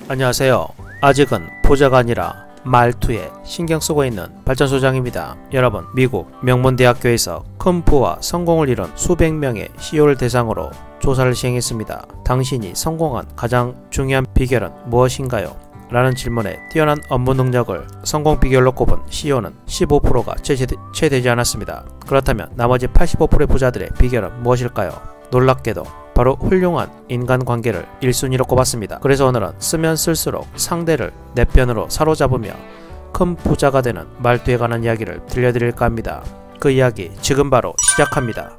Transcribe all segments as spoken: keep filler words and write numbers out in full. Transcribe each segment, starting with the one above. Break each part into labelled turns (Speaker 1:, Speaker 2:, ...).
Speaker 1: 안녕하세요. 아직은 보자가 아니라 말투에 신경 쓰고 있는 발전소장입니다. 여러분, 미국 명문대학교에서 큰 부와 성공을 이룬 수백 명의 씨이오를 대상으로 조사를 시행했습니다. 당신이 성공한 가장 중요한 비결은 무엇인가요? 라는 질문에 뛰어난 업무 능력을 성공 비결로 꼽은 씨이오는 십오 퍼센트가 채되지 않았습니다. 그렇다면 나머지 팔십오 퍼센트의 부자들의 비결은 무엇일까요? 놀랍게도 바로 훌륭한 인간관계를 일 순위로 꼽았습니다. 그래서 오늘은 쓰면 쓸수록 상대를 내 편으로 사로잡으며 큰 부자가 되는 말투에 관한 이야기를 들려드릴까 합니다. 그 이야기 지금 바로 시작합니다.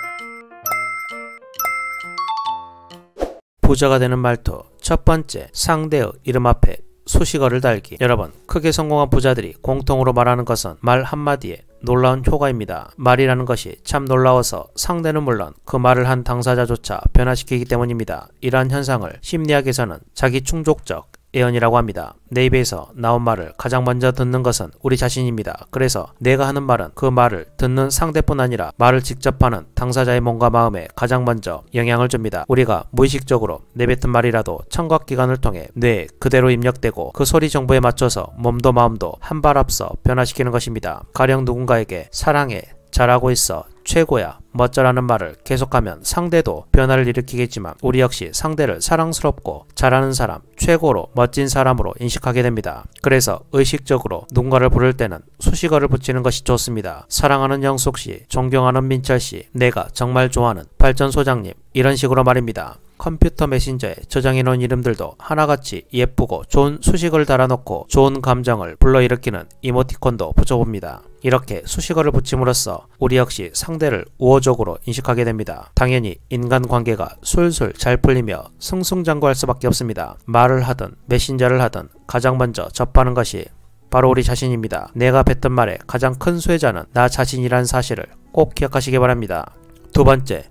Speaker 1: 부자가 되는 말투. 첫 번째, 상대의 이름 앞에 수식어를 달기. 여러분, 크게 성공한 부자들이 공통으로 말하는 것은 말 한마디에 놀라운 효과입니다. 말이라는 것이 참 놀라워서 상대는 물론 그 말을 한 당사자조차 변화시키기 때문입니다. 이러한 현상을 심리학에서는 자기충족적 예언이라고 합니다. 내 입에서 나온 말을 가장 먼저 듣는 것은 우리 자신입니다. 그래서 내가 하는 말은 그 말을 듣는 상대뿐 아니라 말을 직접 하는 당사자의 몸과 마음에 가장 먼저 영향을 줍니다. 우리가 무의식적으로 내뱉은 말이라도 청각기관을 통해 뇌에 그대로 입력되고 그 소리 정보에 맞춰서 몸도 마음도 한 발 앞서 변화시키는 것입니다. 가령 누군가에게 사랑해, 잘하고 있어, 최고야, 멋져라는 말을 계속하면 상대도 변화를 일으키겠지만 우리 역시 상대를 사랑스럽고 잘하는 사람, 최고로 멋진 사람으로 인식하게 됩니다. 그래서 의식적으로 누군가를 부를 때는 수식어를 붙이는 것이 좋습니다. 사랑하는 영숙씨, 존경하는 민철씨, 내가 정말 좋아하는 발전소장님, 이런 식으로 말입니다. 컴퓨터 메신저에 저장해놓은 이름들도 하나같이 예쁘고 좋은 수식어를 달아놓고 좋은 감정을 불러일으키는 이모티콘도 붙여봅니다. 이렇게 수식어를 붙임으로써 우리 역시 상대를 우호적으로 인식하게 됩니다. 당연히 인간관계가 술술 잘 풀리며 승승장구할 수밖에 없습니다. 말을 하든 메신저를 하든 가장 먼저 접하는 것이 바로 우리 자신입니다. 내가 뱉은 말의 가장 큰 수혜자는 나 자신이라는 사실을 꼭 기억하시기 바랍니다. 두 번째,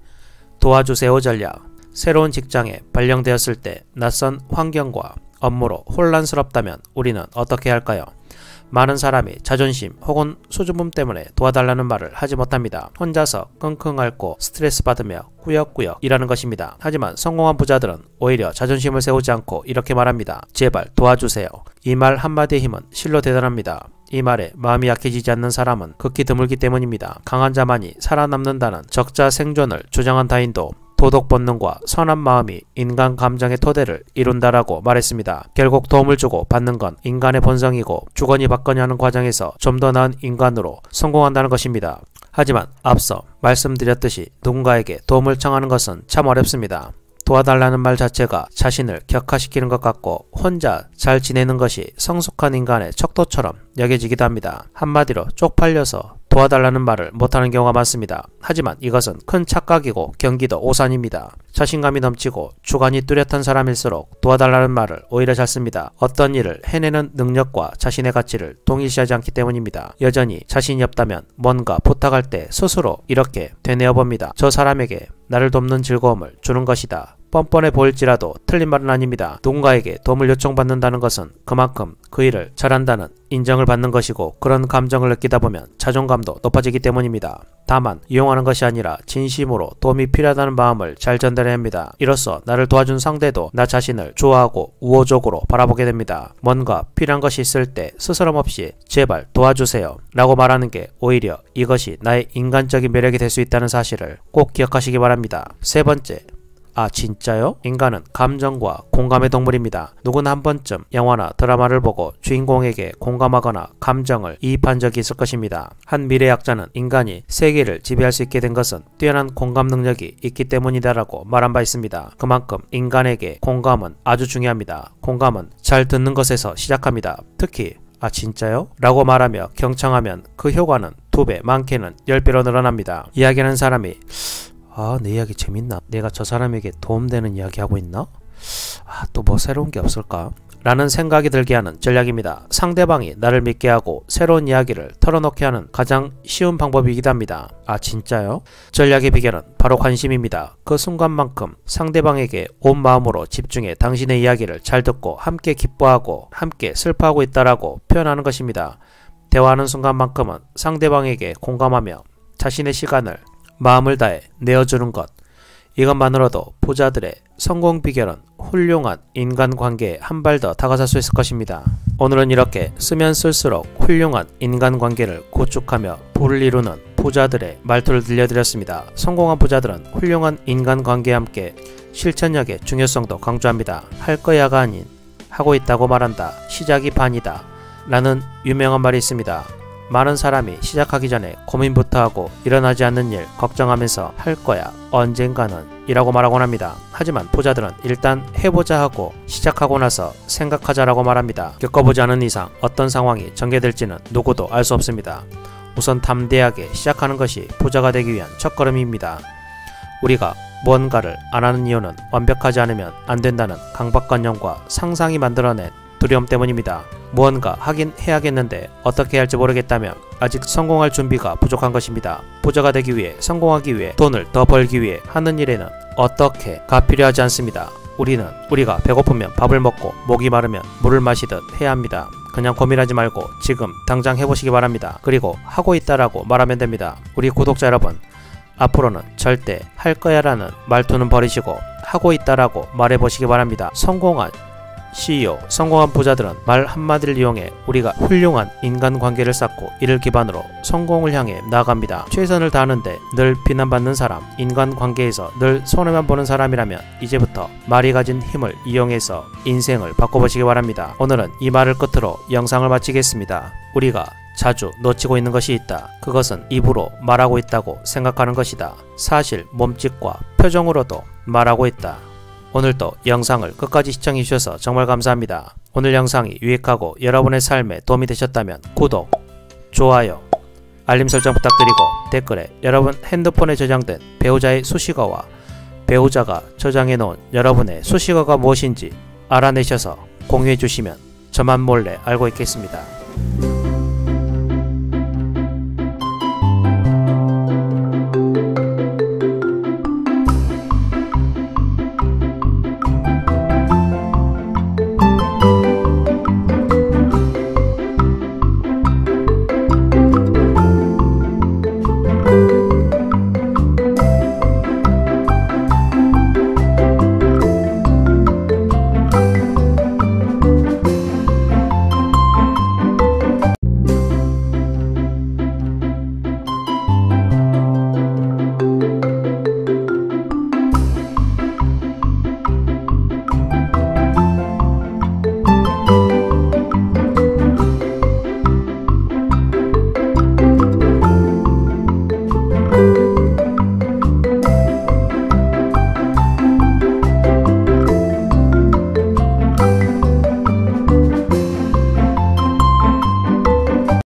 Speaker 1: 도와주세요 전략. 새로운 직장에 발령되었을 때 낯선 환경과 업무로 혼란스럽다면 우리는 어떻게 할까요? 많은 사람이 자존심 혹은 수줍음 때문에 도와달라는 말을 하지 못합니다. 혼자서 끙끙 앓고 스트레스 받으며 꾸역꾸역 일하는 것입니다. 하지만 성공한 부자들은 오히려 자존심을 세우지 않고 이렇게 말합니다. 제발 도와주세요. 이 말 한마디의 힘은 실로 대단합니다. 이 말에 마음이 약해지지 않는 사람은 극히 드물기 때문입니다. 강한 자만이 살아남는다는 적자 생존을 주장한 다인도 도덕 본능과 선한 마음이 인간 감정의 토대를 이룬다라고 말했습니다. 결국 도움을 주고 받는 건 인간의 본성이고 주거니 받거니 하는 과정에서 좀 더 나은 인간으로 성공한다는 것입니다. 하지만 앞서 말씀드렸듯이 누군가에게 도움을 청하는 것은 참 어렵습니다. 도와달라는 말 자체가 자신을 격하시키는 것 같고 혼자 잘 지내는 것이 성숙한 인간의 척도처럼 여겨지기도 합니다. 한마디로 쪽팔려서 도와달라는 말을 못하는 경우가 많습니다. 하지만 이것은 큰 착각이고 경기도 오산입니다. 자신감이 넘치고 주관이 뚜렷한 사람일수록 도와달라는 말을 오히려 잘 씁니다. 어떤 일을 해내는 능력과 자신의 가치를 동일시하지 않기 때문입니다. 여전히 자신이 없다면 뭔가 부탁할 때 스스로 이렇게 되뇌어 봅니다. 저 사람에게 나를 돕는 즐거움을 주는 것이다. 뻔뻔해 보일지라도 틀린 말은 아닙니다. 누군가에게 도움을 요청받는다는 것은 그만큼 그 일을 잘한다는 인정을 받는 것이고 그런 감정을 느끼다 보면 자존감도 높아지기 때문입니다. 다만 이용하는 것이 아니라 진심으로 도움이 필요하다는 마음을 잘 전달해야 합니다. 이로써 나를 도와준 상대도 나 자신을 좋아하고 우호적으로 바라보게 됩니다. 뭔가 필요한 것이 있을 때 스스럼 없이 제발 도와주세요 라고 말하는 게 오히려 이것이 나의 인간적인 매력이 될 수 있다는 사실을 꼭 기억하시기 바랍니다. 세 번째, 아 진짜요? 인간은 감정과 공감의 동물입니다. 누구나 한 번쯤 영화나 드라마를 보고 주인공에게 공감하거나 감정을 이입한 적이 있을 것입니다. 한 미래학자는 인간이 세계를 지배할 수 있게 된 것은 뛰어난 공감 능력이 있기 때문이다라고 말한 바 있습니다. 그만큼 인간에게 공감은 아주 중요합니다. 공감은 잘 듣는 것에서 시작합니다. 특히 아 진짜요? 라고 말하며 경청하면 그 효과는 두 배, 많게는 열 배로 늘어납니다. 이야기하는 사람이 아, 내 이야기 재밌나? 내가 저 사람에게 도움되는 이야기 하고 있나? 아, 또 뭐 새로운 게 없을까? 라는 생각이 들게 하는 전략입니다. 상대방이 나를 믿게 하고 새로운 이야기를 털어놓게 하는 가장 쉬운 방법이기도 합니다. 아 진짜요? 전략의 비결은 바로 관심입니다. 그 순간만큼 상대방에게 온 마음으로 집중해 당신의 이야기를 잘 듣고 함께 기뻐하고 함께 슬퍼하고 있다라고 표현하는 것입니다. 대화하는 순간만큼은 상대방에게 공감하며 자신의 시간을 마음을 다해 내어주는 것, 이것만으로도 부자들의 성공 비결은 훌륭한 인간관계에 한 발 더 다가설 수 있을 것입니다. 오늘은 이렇게 쓰면 쓸수록 훌륭한 인간관계를 구축하며 부를 이루는 부자들의 말투를 들려드렸습니다. 성공한 부자들은 훌륭한 인간관계와 함께 실천력의 중요성도 강조합니다. 할 거야가 아닌 하고 있다고 말한다. 시작이 반이다. 라는 유명한 말이 있습니다. 많은 사람이 시작하기 전에 고민부터 하고 일어나지 않는 일 걱정하면서 할 거야 언젠가는 이라고 말하곤 합니다. 하지만 부자들은 일단 해보자 하고 시작하고 나서 생각하자라고 말합니다. 겪어보지 않은 이상 어떤 상황이 전개될지는 누구도 알 수 없습니다. 우선 담대하게 시작하는 것이 부자가 되기 위한 첫걸음입니다. 우리가 무언가를 안 하는 이유는 완벽하지 않으면 안 된다는 강박관념과 상상이 만들어낸 두려움 때문입니다. 무언가 하긴 해야겠는데 어떻게 할지 모르겠다면 아직 성공할 준비가 부족한 것입니다. 부자가 되기 위해 성공하기 위해 돈을 더 벌기 위해 하는 일에는 어떻게가 필요하지 않습니다. 우리는 우리가 배고프면 밥을 먹고 목이 마르면 물을 마시듯 해야 합니다. 그냥 고민하지 말고 지금 당장 해보시기 바랍니다. 그리고 하고 있다라고 말하면 됩니다. 우리 구독자 여러분, 앞으로는 절대 할 거야 라는 말투는 버리시고 하고 있다라고 말해보시기 바랍니다. 성공한 씨이오, 성공한 부자들은 말 한마디를 이용해 우리가 훌륭한 인간관계를 쌓고 이를 기반으로 성공을 향해 나아갑니다. 최선을 다하는데 늘 비난받는 사람, 인간관계에서 늘 손해만 보는 사람이라면 이제부터 말이 가진 힘을 이용해서 인생을 바꿔보시기 바랍니다. 오늘은 이 말을 끝으로 영상을 마치겠습니다. 우리가 자주 놓치고 있는 것이 있다. 그것은 입으로 말하고 있다고 생각하는 것이다. 사실 몸짓과 표정으로도 말하고 있다. 오늘도 영상을 끝까지 시청해주셔서 정말 감사합니다. 오늘 영상이 유익하고 여러분의 삶에 도움이 되셨다면 구독, 좋아요, 알림 설정 부탁드리고 댓글에 여러분 핸드폰에 저장된 배우자의 수식어와 배우자가 저장해 놓은 여러분의 수식어가 무엇인지 알아내셔서 공유해 주시면 저만 몰래 알고 있겠습니다.